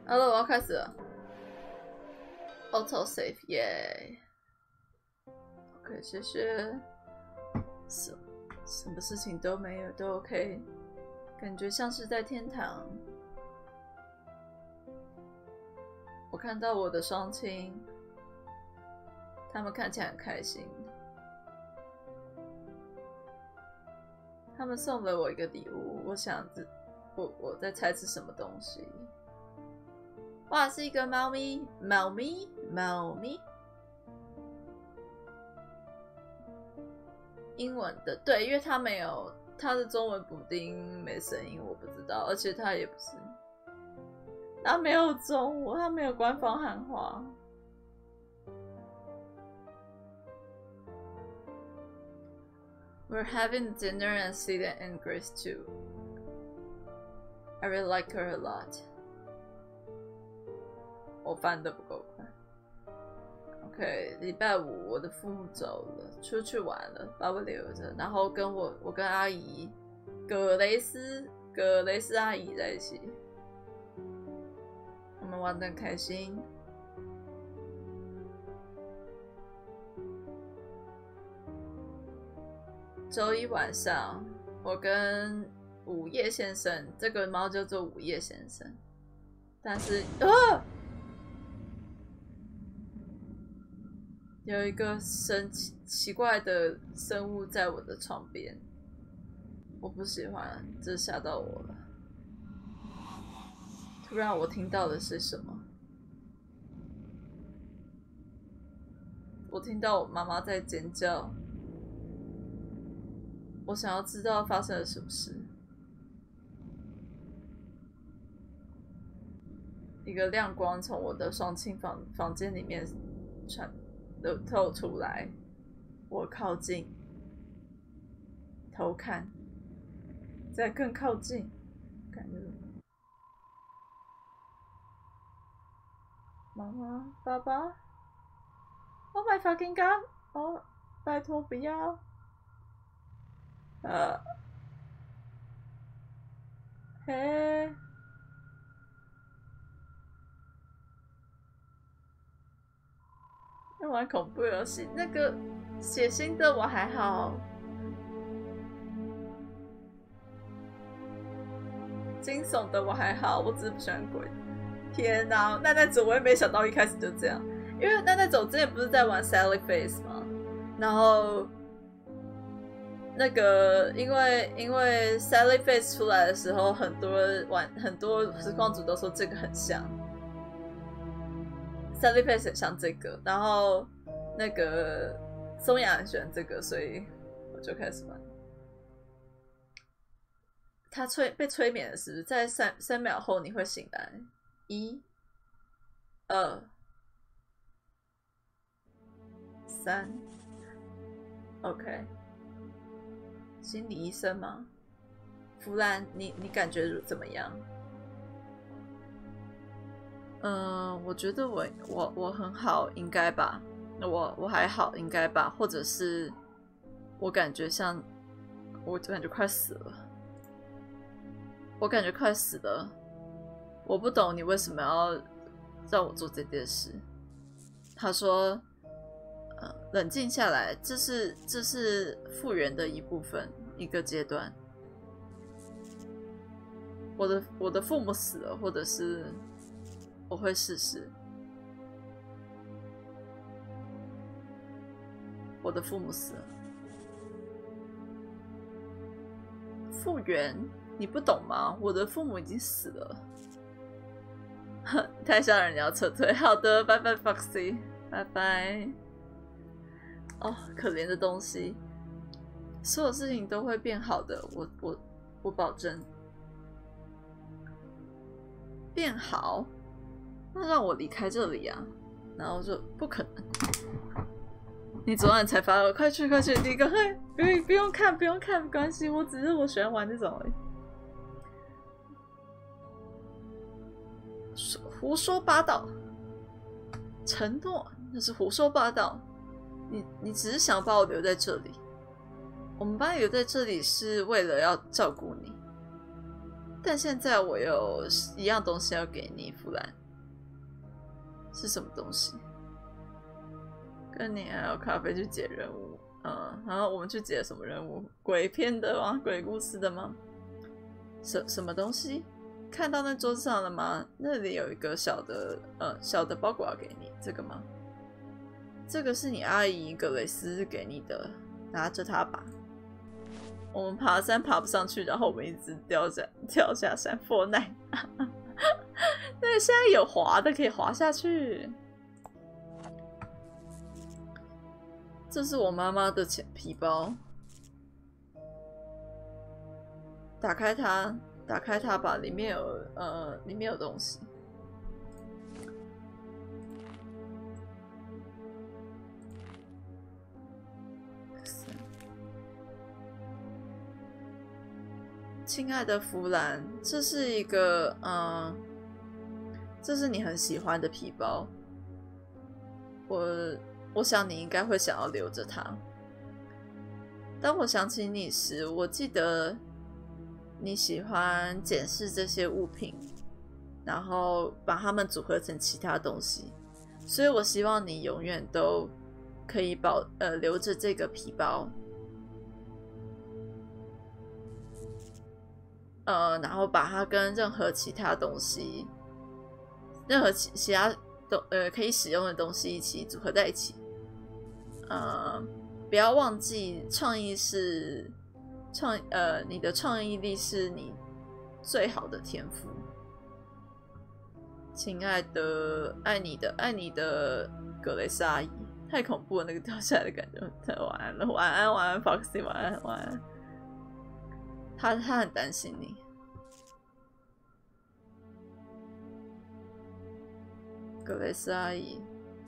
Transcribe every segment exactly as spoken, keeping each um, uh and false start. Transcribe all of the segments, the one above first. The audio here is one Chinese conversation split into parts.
好了，我要开始了。Auto save， 耶、yeah ！OK， 谢谢。什什么事情都没有，都 OK， 感觉像是在天堂。我看到我的双亲，他们看起来很开心。他们送了我一个礼物，我想着，我我在猜是什么东西。哇，是一个猫咪，猫咪，猫咪，英文的，对，因为它没有它的中文补丁没声音，我不知道，而且它也不是，它没有中文，它没有官方汉化。We're having dinner and Celia and Grace too. I really like her a lot. 我翻得不够快。OK， 礼拜五我的父母走了，出去玩了，把我留着，然后跟我我跟阿姨葛雷斯葛雷斯阿姨在一起，我们玩得很开心。周一晚上，我跟午夜先生，这个猫叫做午夜先生，但是啊，有一个神奇奇怪的生物在我的床边，我不喜欢，这吓到我了。突然我听到的是什么？我听到我妈妈在尖叫。我想要知道发生了什么事。一个亮光从我的双亲房房间里面传流透出来，我靠近，偷看，再更靠近，感觉妈妈、爸爸 ，Oh my fucking god！ 哦，拜托不要。呃，嘿，在玩恐怖游戏，那个血腥的我还好，惊悚的我还好，我只是不喜欢鬼。天哪，奈奈子我也没想到一开始就这样，因为奈奈子我之前不是在玩 Sally Face 吗？然后。那个，因为因为 Sally Face 出来的时候，很多玩很多实况主都说这个很像 ，Sally Face 很像这个，然后那个松雅很喜欢这个，所以我就开始玩。他催被催眠了，是不是？在三三秒后你会醒来，一、二、三 ，OK。心理医生吗？弗兰，你你感觉怎么样？嗯、呃，我觉得我我我很好，应该吧。我我还好，应该吧。或者是我感觉像，我感觉快死了。我感觉快死了。我不懂你为什么要让我做这件事。他说。呃，冷静下来，这是这是复原的一部分，一个阶段。我的我的父母死了，或者是我会试试。我的父母死了，复原，你不懂吗？我的父母已经死了。太吓人，你要撤退。好的，拜拜 ，Foxy， 拜拜。哦，可怜的东西，所有事情都会变好的，我我我保证。变好？那让我离开这里啊！然后就不可能。你昨晚才发了，快去快去，你赶快，不用不用看不用看，没关系，我只是我喜欢玩这种而已。胡说八道，承诺那是胡说八道。你你只是想把我留在这里，我们把你留在这里是为了要照顾你， 但现在我有一样东西要给你，弗兰，是什么东西？跟你还有咖啡去解任务，嗯，然后我们去解什么任务？鬼片的吗？鬼故事的吗？什什么东西？看到那桌子上了吗？那里有一个小的，呃，小的包裹要给你，这个吗？这个是你阿姨格蕾丝给你的，拿着它吧。我们爬山爬不上去，然后我们一直掉下跳下山，破奈。对，现在有滑的可以滑下去。这是我妈妈的钱皮包，打开它，打开它吧，里面有呃，里面有东西。亲爱的弗兰，这是一个嗯，这是你很喜欢的皮包，我。我想你应该会想要留着它。当我想起你时，我记得你喜欢检视这些物品，然后把它们组合成其他东西。所以我希望你永远都可以保呃留着这个皮包，呃，然后把它跟任何其他东西，任何其其他东呃可以使用的东西一起组合在一起。呃，不要忘记，创意是创呃，你的创意力是你最好的天赋。亲爱的，爱你的，爱你的格雷斯阿姨，太恐怖了，那个掉下来的感觉。晚安了，晚安，晚安 ，Foxy， 晚安，晚安。他他很担心你，格雷斯阿姨。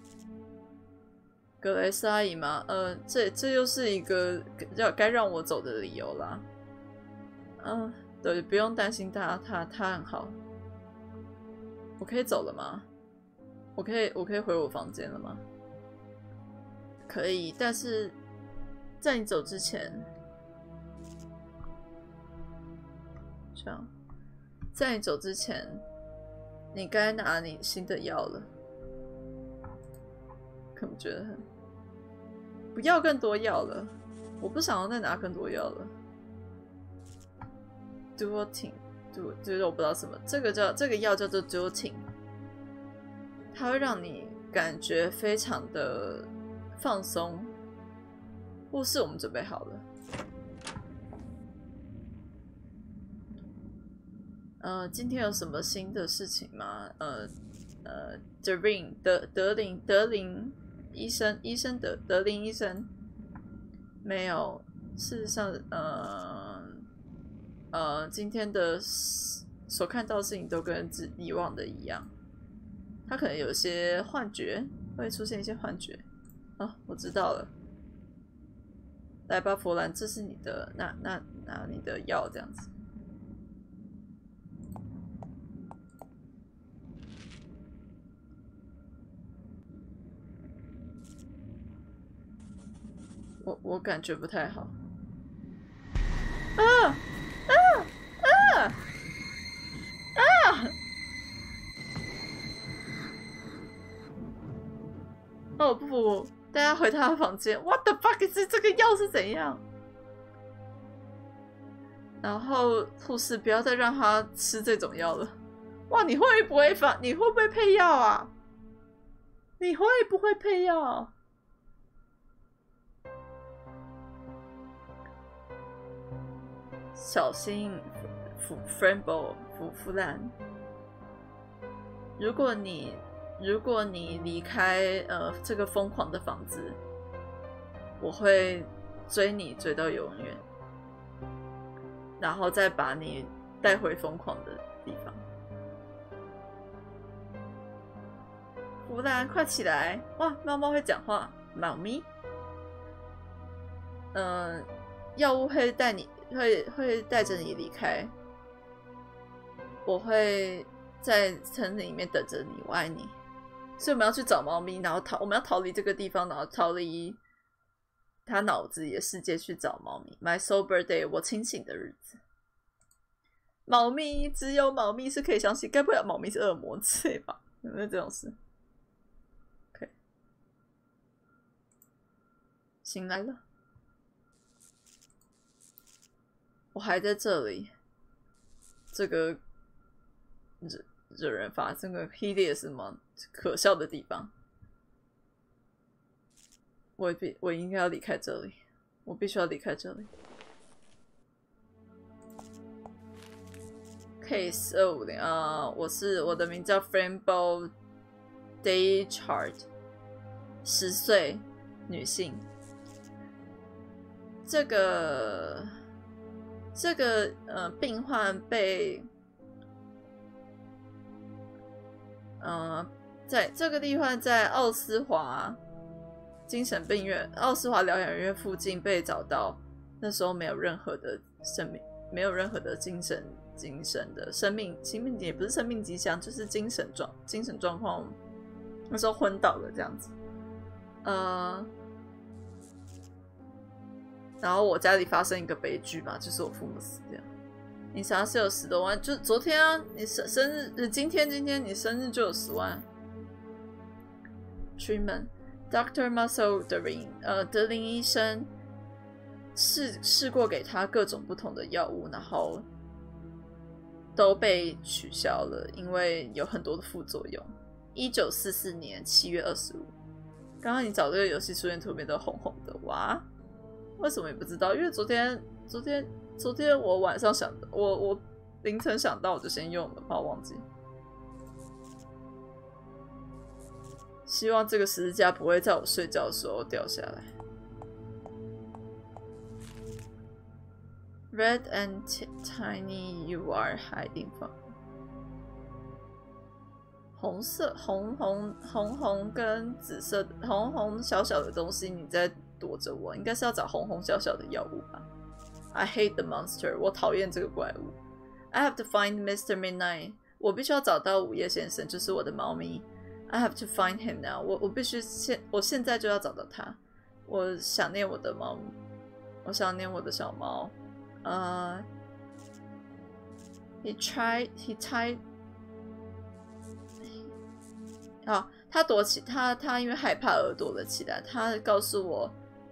格雷斯阿姨吗？呃，这这又是一个要该让我走的理由啦。嗯、呃，对，不用担心他，他他很好。我可以走了吗？我可以我可以回我房间了吗？可以，但是在你走之前，这样，在你走之前，你该拿你新的药了。可能觉得很不要更多药了，我不想要再拿更多药了。Duotin， 对，就是我不知道什么，这个叫这个药叫做 Duotin， 它会让你感觉非常的放松。护士，我们准备好了。呃，今天有什么新的事情吗？呃呃 ，Derin 德德林德林。医生，医生德德林医生没有。事实上，呃呃，今天的所看到的事情都跟以往的一样。他可能有些幻觉，会出现一些幻觉。哦，我知道了。来吧，弗兰，这是你的，拿拿拿你的药，这样子。我我感觉不太好。啊啊啊啊！哦不不不，大家回他的房间。What the fuck 是这个药是怎样？然后护士不要再让他吃这种药了。哇，你会不会放？你会不会配药啊？你会不会配药？小心，弗弗兰博弗弗兰。如果你如果你离开呃这个疯狂的房子，我会追你追到永远，然后再把你带回疯狂的地方。弗兰，快起来！哇，猫猫会讲话，猫咪。嗯、呃，药物会带你。会会带着你离开，我会在城里面等着你，我爱你。所以我们要去找猫咪，然后逃，我们要逃离这个地方，然后逃离他脑子里的世界去找猫咪。My sober day， 我清醒的日子。 猫咪只有猫咪是可以相信，该不会猫咪是恶魔之类吧？有没有这种事 ？OK， 醒来了，我还在这里。这个惹惹人发这个 hideous 吗？可笑的地方。我必我应该要离开这里，我必须要离开这里。Case 二五零啊，我是我的名叫 Frambo Daychart， 十岁女性。这个这个呃病患被呃在这个病患在奥斯华精神病院、奥斯华疗养院附近被找到，那时候没有任何的生命，没有任何的精神、精神的生命、生命也不是生命迹象，就是精神状、精神状况，那时候昏倒了这样子。呃，然后我家里发生一个悲剧嘛，就是我父母死掉。你想要是有十多万，就昨天啊，你生生日，今天今天你生日就有十万。Treatment。Doctor Muscle 德林，呃，德林医生试试过给他各种不同的药物，然后都被取消了，因为有很多的副作用。一九四四年七月二十五，刚刚你找这个游戏出现图片都红红的，哇，为什么也不知道？因为昨天、昨天、昨天我晚上想的，我我凌晨想到我就先用了，怕我忘记。希望这个十字架不会在我睡觉的时候掉下来。Red and tiny, you are hiding from. 红色、红红、红红跟紫色的红红小小的东西，你在躲着我，应该是要找红红小小的药物吧 ？I hate the monster. 我讨厌这个怪物。I have to find Mister Midnight. 我必须要找到午夜先生，就是我的猫咪。I have to find him now. 我我必须现我现在就要找到他。我想念我的猫，我想念我的小猫。呃、uh, ，he tried, he tried. 好，他躲起他他因为害怕而躲了起来。他告诉我，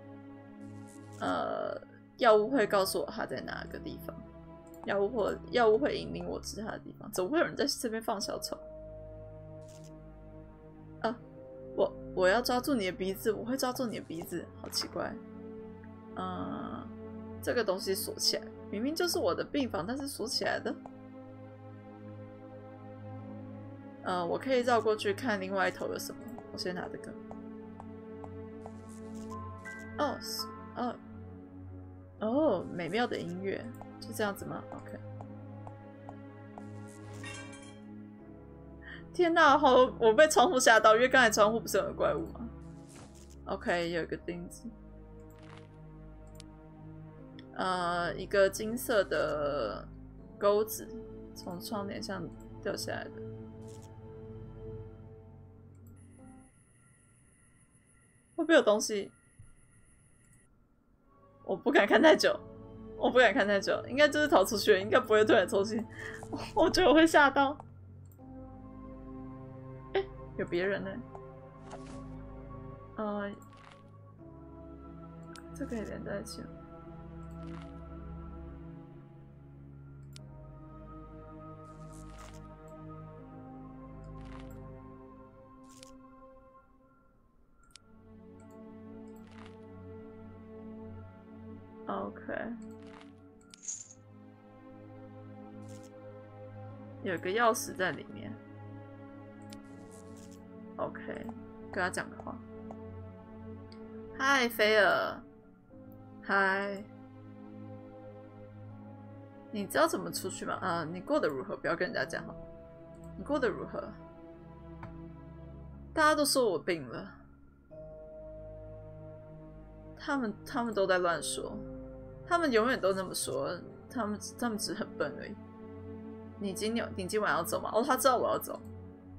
呃，药物会告诉我他在哪个地方。药物或药物会引领我至他的地方。怎么会有人在这边放小丑？啊，我我要抓住你的鼻子，我会抓住你的鼻子，好奇怪。嗯，这个东西锁起来，明明就是我的病房，但是锁起来的。呃，我可以绕过去看另外一头有什么。我先拿这个。哦，哦，哦，美妙的音乐，就这样子吗 ？OK。天哪，好！我被窗户吓到，因为刚才窗户不是有个怪物吗 ？OK， 有一个钉子，呃，一个金色的钩子从窗帘上掉下来的。会不会有东西？我不敢看太久，我不敢看太久，应该就是逃出去，应该不会突然抽筋。我觉得我会吓到。有别人呢？呃，这可以连在一起了。OK， 有个钥匙在里面。OK， 跟他讲个话。嗨，菲尔。嗨。你知道怎么出去吗？啊、呃，你过得如何？不要跟人家讲好。你过得如何？大家都说我病了。他们他们都在乱说，他们永远都那么说。他们他们只是很笨而已。你今天你今晚要走吗？哦，他知道我要走。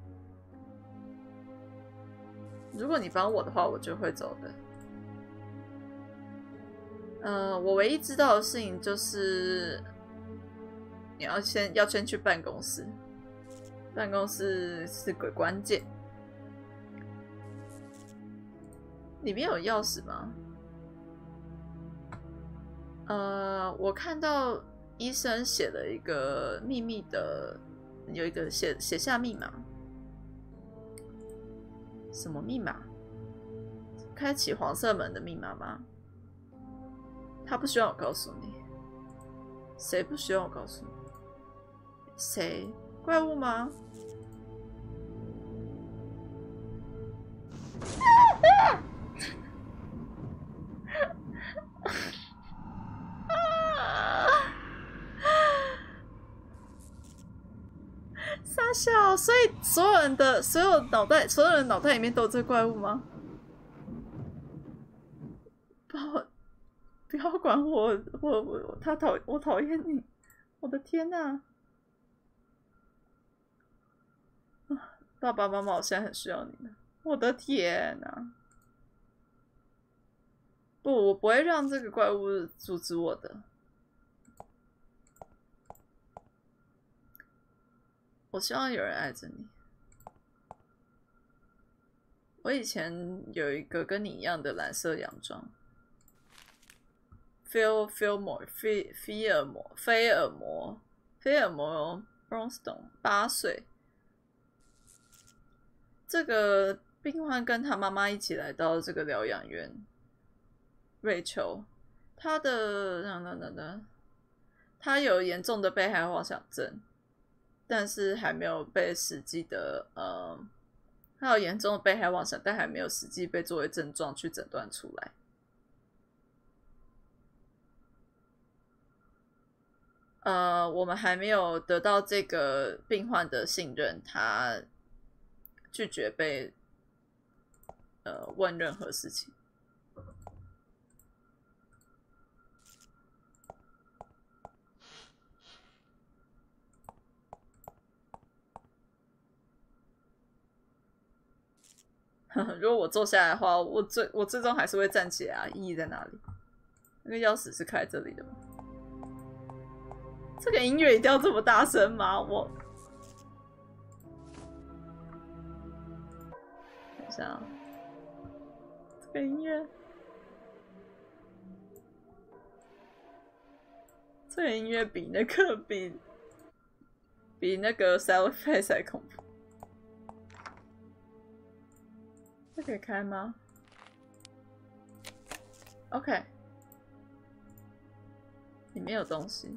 如果你帮我的话，我就会走的。呃，我唯一知道的事情就是， 你要先要先去办公室，办公室是鬼关键。里面有钥匙吗？呃，我看到医生写了一个秘密的，有一个写写下密码。什么密码？开启黄色门的密码吗？他不希望我告诉你。谁不希望我告诉你？谁？怪物吗？傻笑，所以所有人的所有脑袋，所有人脑袋里面都有这怪物吗？不要，不要管我，我我他讨我讨厌你，我的天哪！爸爸妈妈，我现在很需要你们，我的天哪！不，我不会让这个怪物阻止我的。我希望有人爱着你。我以前有一个跟你一样的蓝色洋装 ，Phil Philmore 菲菲尔摩菲尔摩菲尔摩 Bronstone 八岁。这个病患跟他妈妈一起来到这个疗养院。瑞秋，他的等等等等，他有严重的被害妄想症。但是还没有被实际的，呃，他有严重的被害妄想，但还没有实际被作为症状去诊断出来。呃，我们还没有得到这个病患的信任，他拒绝被呃问任何事情。如果我坐下来的话，我最我最终还是会站起来啊！意义在哪里？那个钥匙是开这里的吗？这个音乐一定要这么大声吗？我等一下啊，这个音乐，这个音乐比那个比比那个 Silent Face 还恐怖。这可以开吗 ？OK， 里面有东西。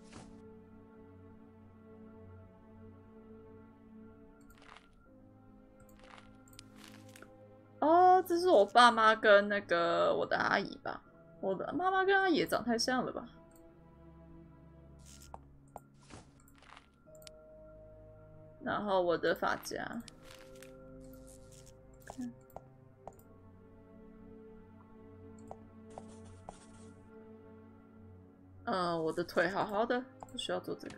哦，这是我爸妈跟那个我的阿姨吧？我的妈妈跟阿姨也长太像了吧？然后我的发夹。呃，我的腿好好的，不需要做这个。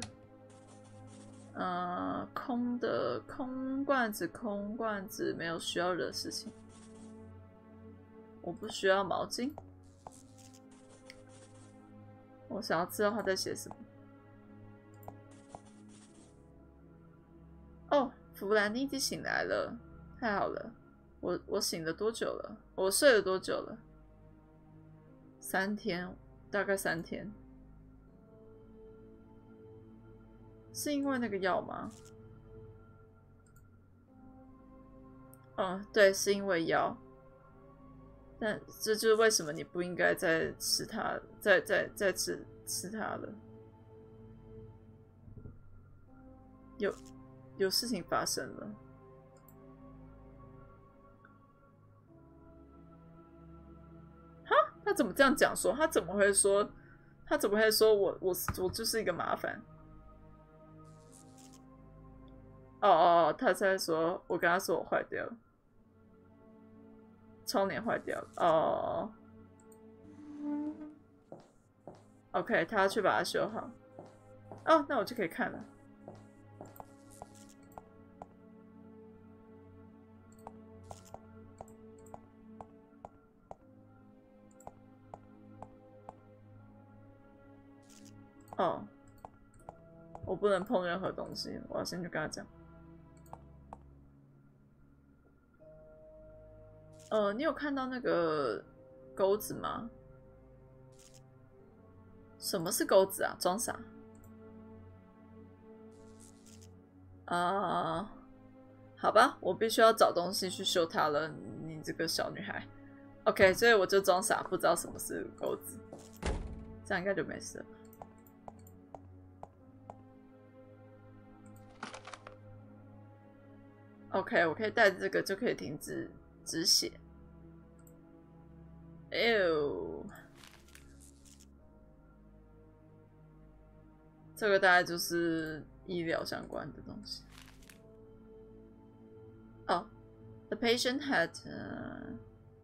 呃，空的空罐子，空罐子没有需要的事情。我不需要毛巾。我想要知道他在写什么。哦，弗兰妮已经醒来了，太好了。我我醒了多久了？我睡了多久了？三天，大概三天。是因为那个药吗？嗯，对，是因为药。但这就是为什么你不应该再吃它，再再再吃吃它了。有有事情发生了。哈，他怎么这样讲说？他怎么会说？他怎么会说我我我就是一个麻烦？哦哦，他在说，我跟他说我坏掉了，窗帘坏掉了。哦 ，OK， 他要去把它修好。哦，那我就可以看了。哦， 我不能碰任何东西，我要先去跟他讲。呃，你有看到那个钩子吗？什么是钩子啊？装傻？啊、呃，好吧，我必须要找东西去修它了。你这个小女孩 ，OK， 所以我就装傻，不知道什么是钩子，这样应该就没事了。OK， 我可以带着这个就可以停止止血。哎呦，这个大概就是医疗相关的东西。哦 ，The patient had、uh,。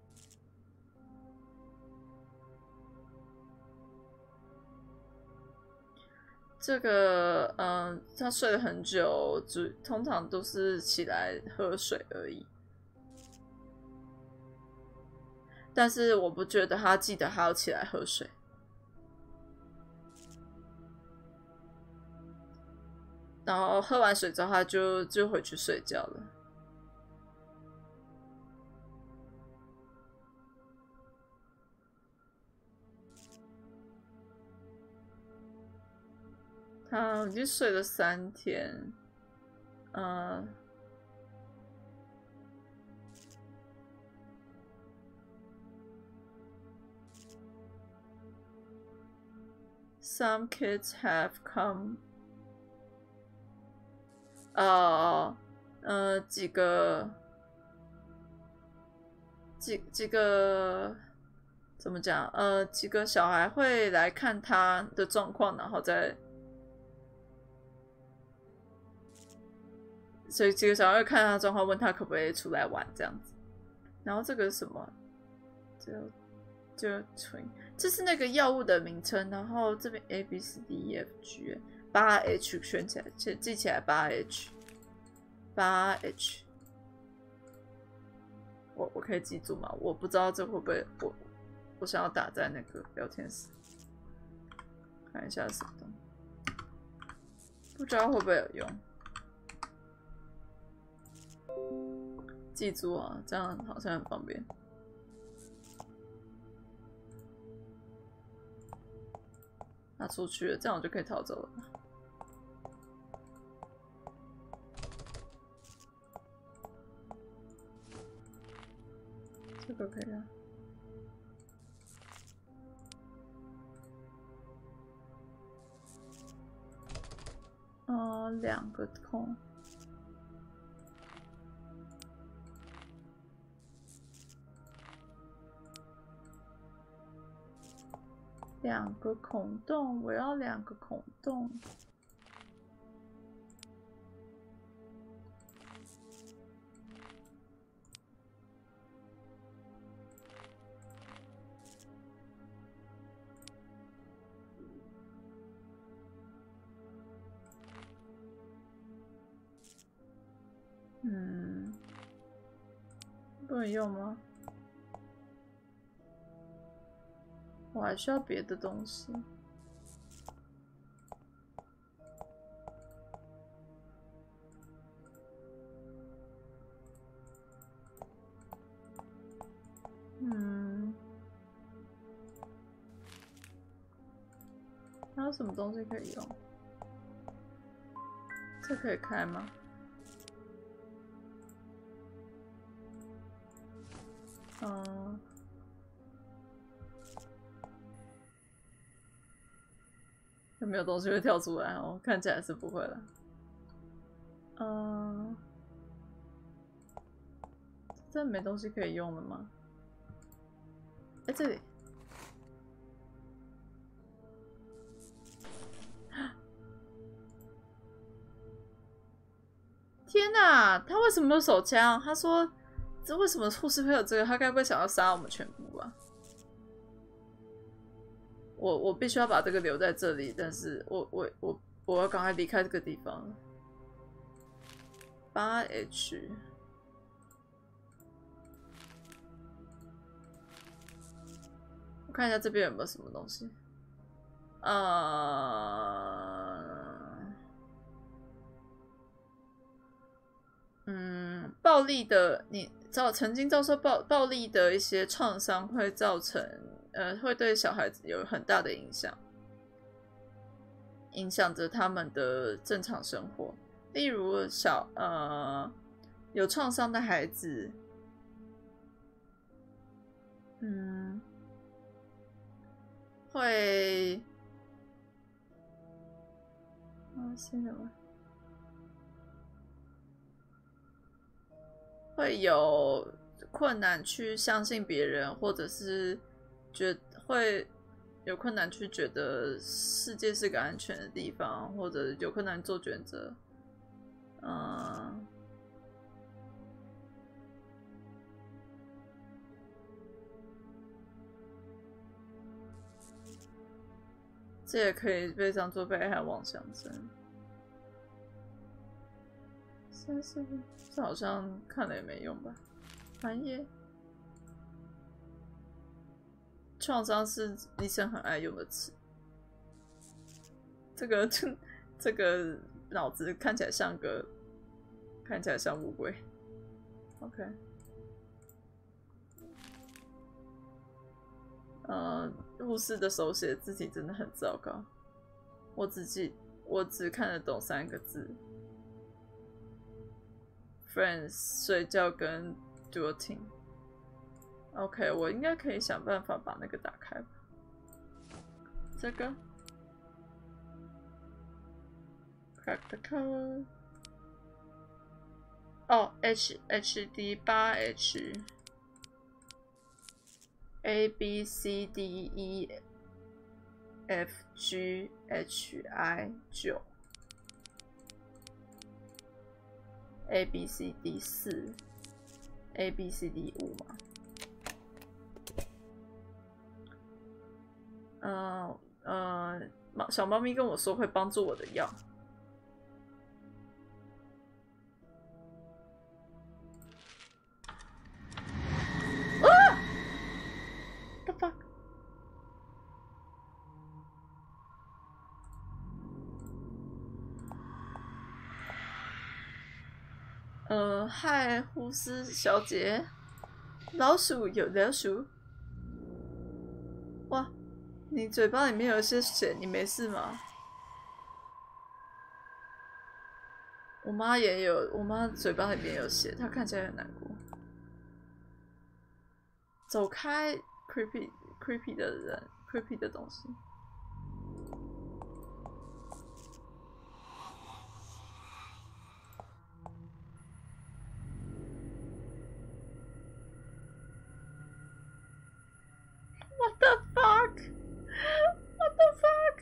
这个，嗯，他睡了很久，就通常都是起来喝水而已。但是我不觉得他记得他要起来喝水。然后喝完水之后，他就就回去睡觉了。他已经睡了三天，嗯。Some kids have come. 哦，呃，几个，几几个，怎么讲？呃，几个小孩会来看他的状况，然后再，所以几个小孩会看他的状况，问他可不可以出来玩这样子。然后这个是什么？就就 twin， 这是那个药物的名称。然后这边 A B C D E F G 八 H 圈起来，记起来八 H， 八 H。我我可以记住吗？我不知道这会不会我我想要打在那个聊天室，看一下是什么东西，不知道会不会有用。记住啊，这样好像很方便。拿出去了，这样我就可以逃走了。这个可以啊。呃，两个空。两个孔洞，我要两个孔洞。嗯，不能用吗？我还需要别的东西。嗯，还有什么东西可以用？这可以开吗？嗯。有没有东西会跳出来哦？看起来是不会了。嗯，这没东西可以用了吗？哎，这里。天哪！他为什么有手枪？他说，这为什么护士会有这个？他该不会想要杀我们全部吧？我我必须要把这个留在这里，但是我我我我要赶快离开这个地方。八 H， 我看一下这边有没有什么东西。呃， 嗯，暴力的你遭曾经遭受暴暴力的一些创伤，会造成呃会对小孩子有很大的影响，影响着他们的正常生活。例如小呃有创伤的孩子，嗯，会啊，现在吗？会有困难去相信别人，或者是觉会有困难去觉得世界是个安全的地方，或者有困难做选择。嗯，这也可以被当作被害妄想症。三十分，这好像看了也没用吧？翻页。创伤是医生很爱用的词。这个这这个脑子看起来像个，看起来像乌龟。OK。呃，护士的手写字体真的很糟糕。我只记，我只看得懂三个字 ：Friends 睡觉跟 do a team。OK， 我应该可以想办法把那个打开吧。这个 ，crack the color。哦 ，H H D 八 H。A B C D E F G H I 九 A B C D 四 A B C D 五嘛？嗯呃，小猫咪跟我说会帮助我的药。呃，嗨，护士小姐，老鼠有老鼠。哇，你嘴巴里面有些血，你没事吗？我妈也有，我妈嘴巴里面有血，她看起来很难过。走开 ，creepy creepy 的人 ，creepy 的东西。What the fuck? What the fuck?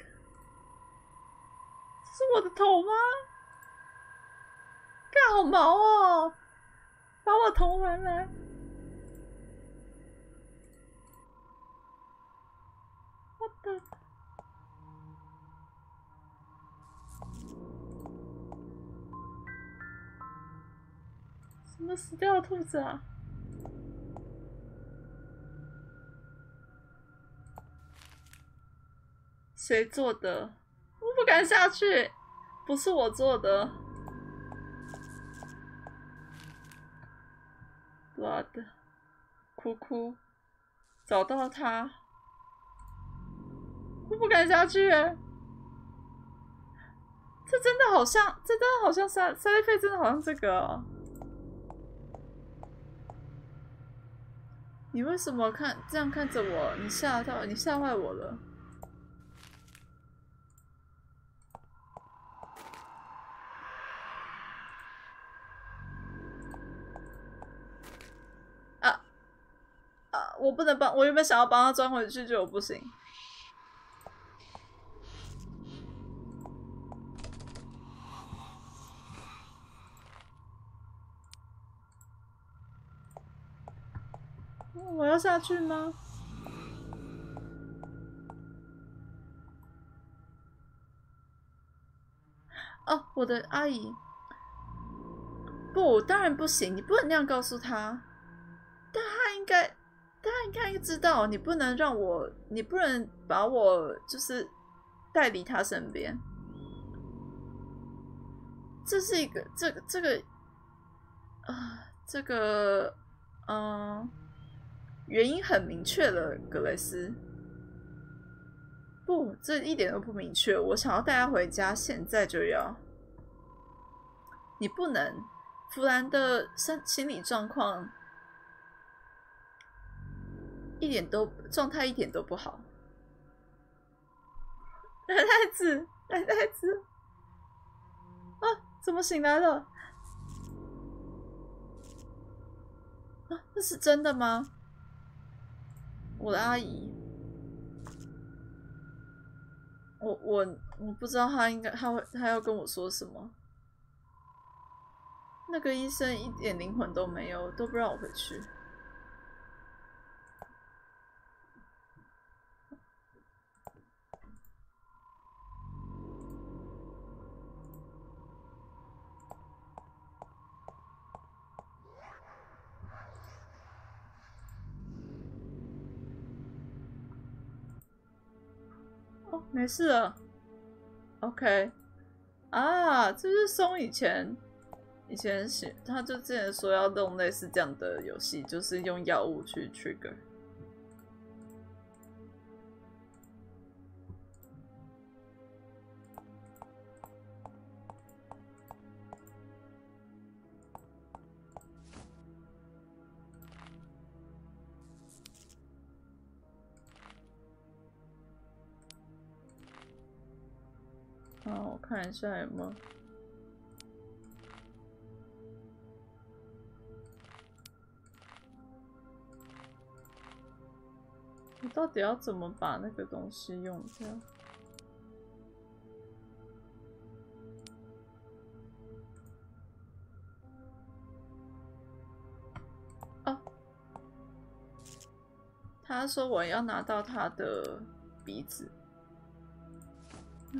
这是我的头吗？干好毛哦！把我头还来。What the？ 什么死掉的兔子啊？谁做的？我不敢下去，不是我做的。Blood， 哭哭，找到他，我不敢下去。这真的好像，这真的好像沙沙利费，真的好像这个、哦。你为什么看这样看着我？你吓到，你吓坏我了。啊啊！我不能帮，我原本想要帮他钻回去，结果不行。我要下去吗？哦，我的阿姨，不，当然不行，你不能那样告诉他。但他应该，他应该知道，你不能让我，你不能把我就是带离他身边。这是一个，这个，这个， 啊，这个，嗯，原因很明确了，格雷斯。不，这一点都不明确。我想要带他回家，现在就要。你不能，弗兰的身心理状况一点都状态一点都不好。奶奶子，奶奶子，啊，怎么醒来了？啊，这是真的吗？我的阿姨，我我我不知道她应该她会她要跟我说什么。那个医生一点灵魂都没有，都不让我回去。哦，没事了。OK， 啊，这是松以前以前写，他就之前说要弄类似这样的游戏，就是用药物去 trigger。好，我看一下有没有。我到底要怎么把那个东西用掉？哦，他说我要拿到他的鼻子。嗯，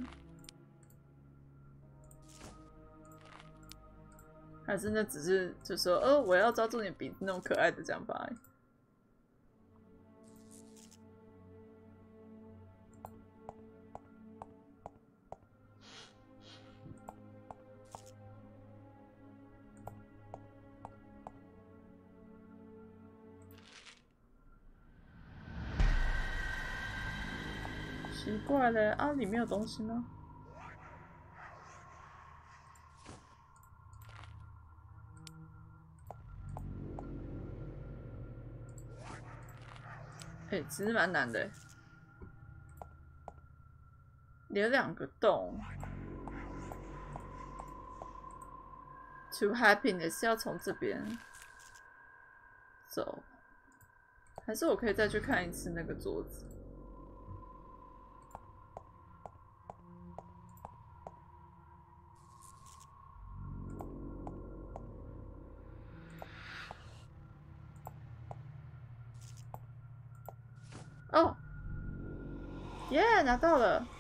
还是那只是就说，哦，我要抓住你鼻子那种可爱的讲法而已。奇怪嘞，啊，里面有东西吗？哎、欸，其实蛮难的，有两个洞。To happiness 要从这边走，还是我可以再去看一次那个桌子？哦，耶，拿到了！